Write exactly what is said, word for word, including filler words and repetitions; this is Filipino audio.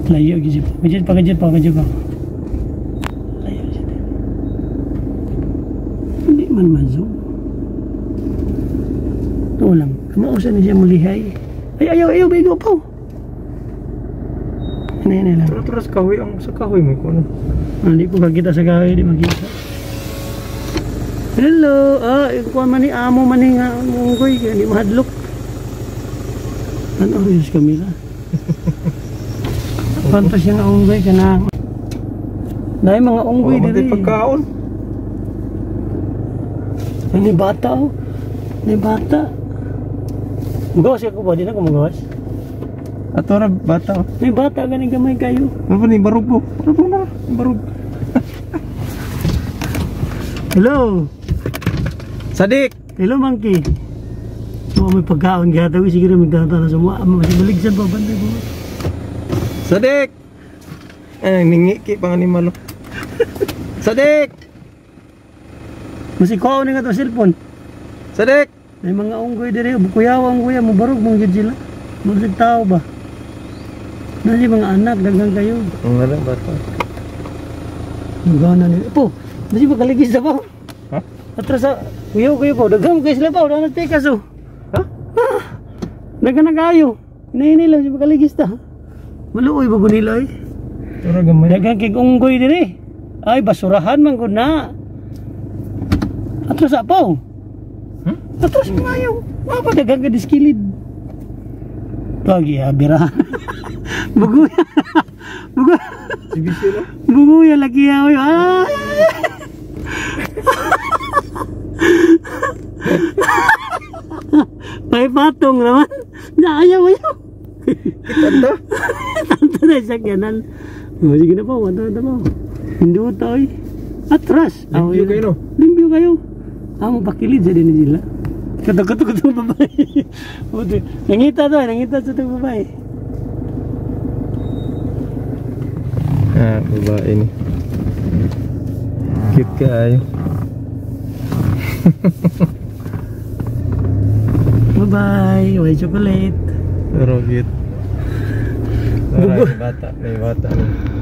Layo gitu. Kejut pa kejut pa kejut pa. Layo gitu. Hindi man mazong. Ito lang. Kamausan na siya mulihay. Ay ayaw ayaw bigo pa. Ano yan lang. Terus terus kahoy ang sa kahoy mo ko ano. Hindi po kakita sa kahoy di makita. Hello. Ah, ikuha man ni amo man ni nga unggoy di mahadlok. Ano rin sa kamila? Pantas yung unggoy ka na. Dahil mga unggoy oh, dito. Pagkaon. Ini bata oh. Ini bata. Magawas ako ba? Di na ko magawas? Ato ra bata. Ini bata ganing gamay kayo. Ano ni barug po? Barug na. Barug. Hello. Sadik. Hello monkey. So may pagkaon gata wi siguro magdata na semua. Masih baligsan pa bantay ko. Sadik. Eh ningi ki pang animal. Sadik. Masih ko ni nga to cellphone. Sadik. May mga unggoy dire, bukuyawang kuya, mabarog mong gid sila. Mga tao ba? Nali mga anak daghang kayo. Ang ngalan bata. Magana ni. Po, nasi ba kaligis na pa? Ha? Atras sa kuyo kuyo po, daghang kayo sila pa, wala na pikas oh. Ha? Ah, daghang na kayo. Ini lang si kaligis ta. Maluoy ba gunila eh? Ora gamay. Daghang kay unggoy dire. Ay basurahan man gud na. Atras sa pa. Hmm? Atras mayo. Apa dagang ka diskilid. Lagi ya bira. Buguya. Buguya. Sige sila. Buguya lagi ya. Ah. Ay patong naman. Ayaw ayaw. Tanto. Tanto na sa kanan. Oh, sige na po, wala na po. Hindi ko tayo. Atras. Limpyo kayo no? Limpyo kayo. Amo pakilid sa din sila. Kato-kato kato babae. Buti. Nangita to, nangita sa itong babae. Ah, babae ni. Cute kayo. Bye-bye. White chocolate. Pero cute. May bata, may bata.